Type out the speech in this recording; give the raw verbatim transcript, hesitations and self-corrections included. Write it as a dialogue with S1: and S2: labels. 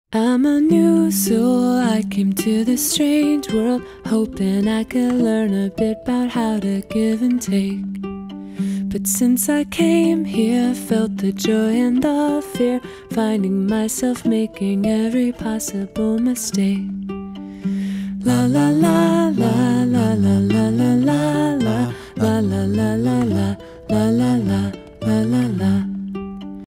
S1: I'm a new soul, I came to this strange world, hoping I could learn a bit about how to give and take. But since I came here, felt the joy and the fear, finding myself making every possible mistake. La la la la la.